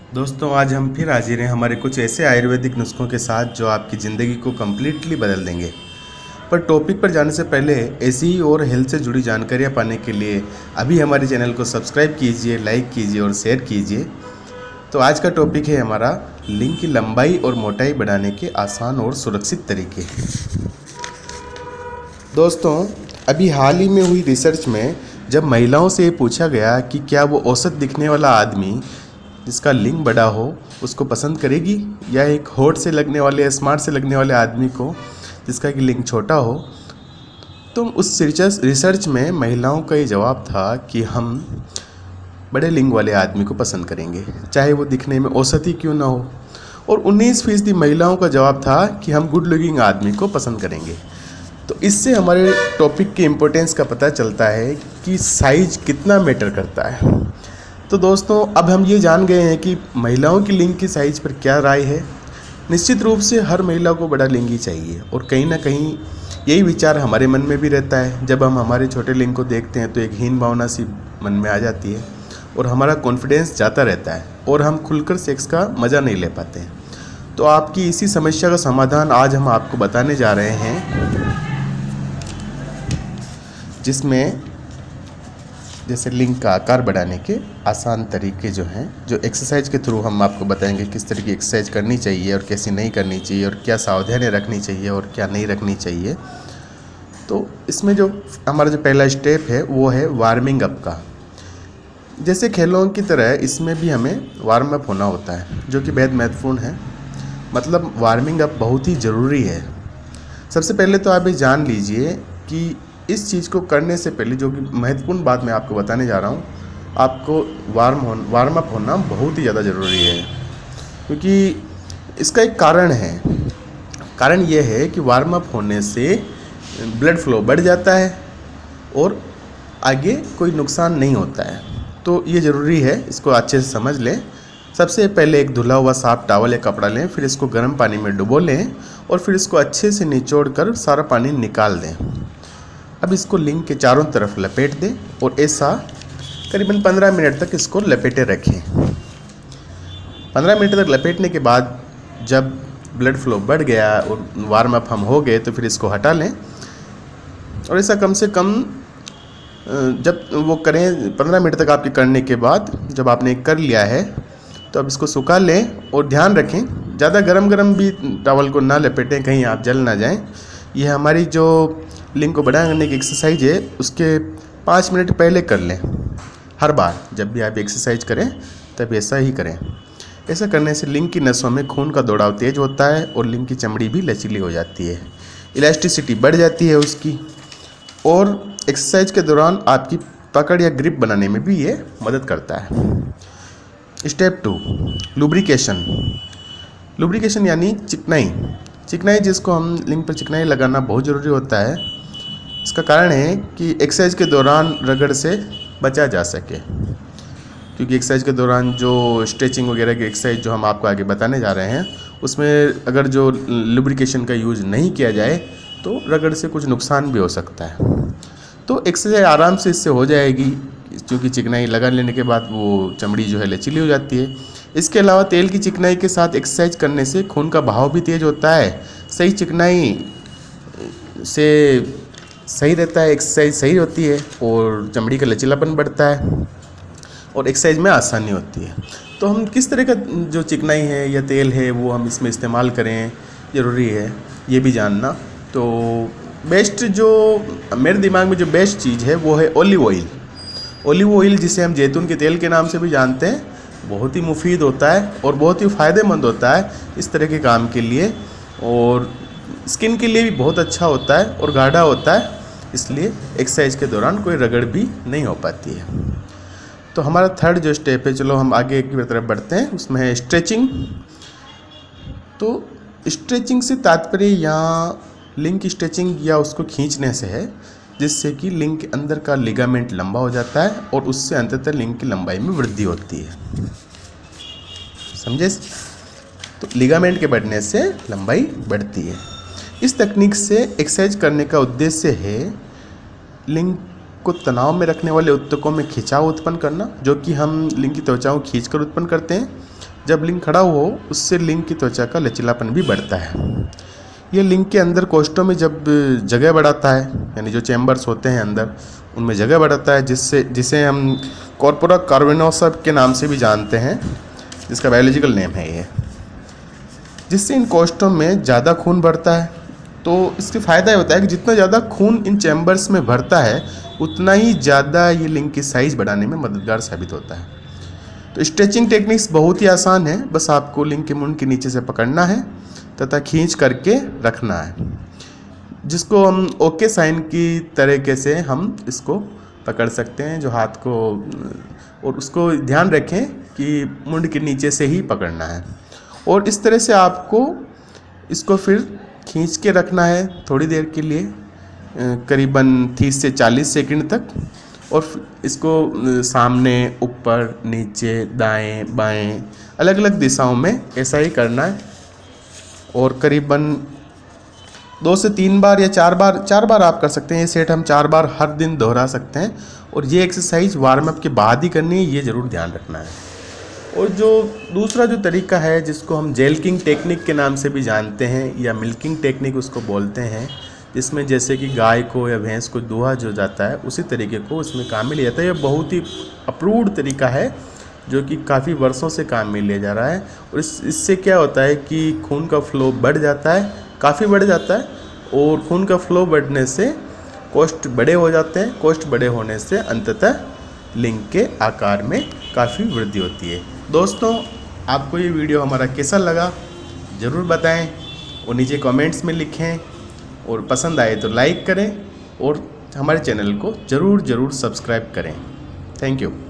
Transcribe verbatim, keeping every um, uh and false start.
दोस्तों, आज हम फिर हाजिर हैं हमारे कुछ ऐसे आयुर्वेदिक नुस्खों के साथ जो आपकी ज़िंदगी को कम्प्लीटली बदल देंगे। पर टॉपिक पर जाने से पहले ऐसी ही और हेल्थ से जुड़ी जानकारियाँ पाने के लिए अभी हमारे चैनल को सब्सक्राइब कीजिए, लाइक कीजिए और शेयर कीजिए। तो आज का टॉपिक है हमारा लिंग की लंबाई और मोटाई बढ़ाने के आसान और सुरक्षित तरीके। दोस्तों, अभी हाल ही में हुई रिसर्च में जब महिलाओं से ये पूछा गया कि क्या वो औसत दिखने वाला आदमी जिसका लिंग बड़ा हो उसको पसंद करेगी या एक होठ से लगने वाले, स्मार्ट से लगने वाले आदमी को जिसका कि लिंग छोटा हो, तो उस रिसर्च रिसर्च में महिलाओं का ये जवाब था कि हम बड़े लिंग वाले आदमी को पसंद करेंगे, चाहे वो दिखने में औसत ही क्यों ना हो। और उन्नीस फीसदी महिलाओं का जवाब था कि हम गुड लुकिंग आदमी को पसंद करेंगे। तो इससे हमारे टॉपिक की इम्पोर्टेंस का पता चलता है कि साइज कितना मैटर करता है। तो दोस्तों, अब हम ये जान गए हैं कि महिलाओं की लिंग की साइज़ पर क्या राय है। निश्चित रूप से हर महिला को बड़ा लिंग ही चाहिए और कहीं ना कहीं यही विचार हमारे मन में भी रहता है। जब हम हमारे छोटे लिंग को देखते हैं तो एक हीन भावना सी मन में आ जाती है और हमारा कॉन्फिडेंस जाता रहता है और हम खुलकर सेक्स का मज़ा नहीं ले पाते हैं। तो आपकी इसी समस्या का समाधान आज हम आपको बताने जा रहे हैं, जिसमें जैसे लिंग का आकार बढ़ाने के आसान तरीके जो हैं, जो एक्सरसाइज के थ्रू हम आपको बताएंगे किस तरह की एक्सरसाइज करनी चाहिए और कैसी नहीं करनी चाहिए और क्या सावधानियाँ रखनी चाहिए और क्या नहीं रखनी चाहिए। तो इसमें जो हमारा जो पहला स्टेप है वो है वार्मिंग अप का। जैसे खेलों की तरह इसमें भी हमें वार्म अप होना होता है, जो कि बेहद महत्वपूर्ण है। मतलब वार्मिंग अप बहुत ही ज़रूरी है। सबसे पहले तो आप ये जान लीजिए कि इस चीज़ को करने से पहले, जो कि महत्वपूर्ण बात मैं आपको बताने जा रहा हूँ, आपको वार्म हो वार्म अप होना बहुत ही ज़्यादा ज़रूरी है, क्योंकि इसका एक कारण है। कारण ये है कि वार्म अप होने से ब्लड फ्लो बढ़ जाता है और आगे कोई नुकसान नहीं होता है। तो ये ज़रूरी है, इसको अच्छे से समझ लें। सबसे पहले एक धुला हुआ साफ टॉवल या कपड़ा लें, फिर इसको गर्म पानी में डुबो लें और फिर इसको अच्छे से निचोड़ कर सारा पानी निकाल दें। अब इसको लिंग के चारों तरफ लपेट दें और ऐसा करीबन पंद्रह मिनट तक इसको लपेटे रखें। पंद्रह मिनट तक लपेटने के बाद जब ब्लड फ्लो बढ़ गया और वार्म अप हम हो गए तो फिर इसको हटा लें और ऐसा कम से कम जब वो करें, पंद्रह मिनट तक आपके करने के बाद जब आपने कर लिया है तो अब इसको सुखा लें और ध्यान रखें ज़्यादा गरम गरम भी टॉवल को ना लपेटें, कहीं आप जल ना जाएं। ये हमारी जो लिंग को बड़ा करने की एक्सरसाइज है उसके पाँच मिनट पहले कर लें। हर बार जब भी आप एक्सरसाइज करें तब ऐसा ही करें। ऐसा करने से लिंग की नसों में खून का दौड़ाव तेज होता है और लिंग की चमड़ी भी लचीली हो जाती है, इलास्टिसिटी बढ़ जाती है उसकी, और एक्सरसाइज के दौरान आपकी पकड़ या ग्रिप बनाने में भी ये मदद करता है। Step to, lubrication. लुब्रिकेशन यानी चिकनाई। चिकनाई, जिसको हम लिंग पर चिकनाई लगाना बहुत ज़रूरी होता है। इसका कारण है कि एक्सरसाइज के दौरान रगड़ से बचा जा सके, क्योंकि एक्सरसाइज के दौरान जो स्ट्रेचिंग वगैरह की एक्सरसाइज जो हम आपको आगे बताने जा रहे हैं उसमें अगर जो लुब्रिकेशन का यूज़ नहीं किया जाए तो रगड़ से कुछ नुकसान भी हो सकता है। तो एक्सरसाइज आराम से इससे हो जाएगी, क्योंकि चिकनाई लगा लेने के बाद वो चमड़ी जो है लचीली हो जाती है। इसके अलावा तेल की चिकनाई के साथ एक्सरसाइज करने से खून का बहाव भी तेज होता है। सही चिकनाई से सही रहता है, एक्सरसाइज सही होती है और चमड़ी का लचीलापन बढ़ता है और एक्सरसाइज में आसानी होती है। तो हम किस तरह का जो चिकनाई है या तेल है वो हम इसमें इस्तेमाल करें, ज़रूरी है ये भी जानना। तो बेस्ट, जो मेरे दिमाग में जो बेस्ट चीज़ है वो है ऑलिव ऑयल। ऑलिव ऑयल, जिसे हम जैतून के तेल के नाम से भी जानते हैं, बहुत ही मुफीद होता है और बहुत ही फ़ायदेमंद होता है इस तरह के काम के लिए, और स्किन के लिए भी बहुत अच्छा होता है और गाढ़ा होता है, इसलिए एक्सरसाइज के दौरान कोई रगड़ भी नहीं हो पाती है। तो हमारा थर्ड जो स्टेप है, चलो हम आगे की तरफ बढ़ते हैं, उसमें है स्ट्रेचिंग। तो स्ट्रेचिंग से तात्पर्य यहाँ लिंग की स्ट्रेचिंग या उसको खींचने से है, जिससे कि लिंग के अंदर का लिगामेंट लंबा हो जाता है और उससे अंततः लिंग की लंबाई में वृद्धि होती है। समझे? तो लिगामेंट के बढ़ने से लंबाई बढ़ती है। इस तकनीक से एक्सरसाइज करने का उद्देश्य है लिंग को तनाव में रखने वाले ऊतकों में खिंचाव उत्पन्न करना, जो कि हम लिंग की त्वचा को खींचकर उत्पन्न करते हैं। जब लिंग खड़ा हो उससे लिंग की त्वचा का लचीलापन भी बढ़ता है। ये लिंग के अंदर कोष्ठों में जब जगह बढ़ाता है, यानी जो चैम्बर्स होते हैं अंदर उनमें जगह बढ़ाता है, जिससे जिसे हम कॉर्पोरा कार्बोनोसा के नाम से भी जानते हैं, जिसका बायोलॉजिकल नेम है ये, जिससे इन कोष्ठों में ज़्यादा खून भरता है। तो इसके फ़ायदा ये होता है कि जितना ज़्यादा खून इन चैम्बर्स में भरता है उतना ही ज़्यादा ये लिंग की साइज़ बढ़ाने में मददगार साबित होता है। तो स्ट्रेचिंग टेक्निक्स बहुत ही आसान है, बस आपको लिंग के मुंड के नीचे से पकड़ना है तथा खींच करके रखना है, जिसको हम ओके साइन की तरीके से हम इसको पकड़ सकते हैं, जो हाथ को, और उसको ध्यान रखें कि मुंड के नीचे से ही पकड़ना है। और इस तरह से आपको इसको फिर खींच के रखना है थोड़ी देर के लिए, करीबन तीस से चालीस सेकंड तक, और इसको सामने, ऊपर, नीचे, दाएं, बाएं, अलग अलग दिशाओं में ऐसा ही करना है। और करीबन दो से तीन बार या चार बार चार बार आप कर सकते हैं। ये सेट हम चार बार हर दिन दोहरा सकते हैं, और ये एक्सरसाइज वार्म अप के बाद ही करनी है, ये ज़रूर ध्यान रखना है। और जो दूसरा जो तरीका है, जिसको हम जेल्किंग टेक्निक के नाम से भी जानते हैं या मिल्किंग टेक्निक उसको बोलते हैं, जिसमें जैसे कि गाय को या भैंस को दूहा जो जाता है उसी तरीके को इसमें काम में लिया जाता है। ये बहुत ही अप्रूव्ड तरीका है जो कि काफ़ी वर्षों से काम में लिया जा रहा है। और इस इससे क्या होता है कि खून का फ्लो बढ़ जाता है, काफ़ी बढ़ जाता है, और खून का फ्लो बढ़ने से कोष्ठ बड़े हो जाते हैं। कोष्ठ बड़े होने से अंततः लिंग के आकार में काफ़ी वृद्धि होती है। दोस्तों, आपको ये वीडियो हमारा कैसा लगा ज़रूर बताएं और नीचे कमेंट्स में लिखें, और पसंद आए तो लाइक करें और हमारे चैनल को ज़रूर ज़रूर सब्सक्राइब करें। Thank you.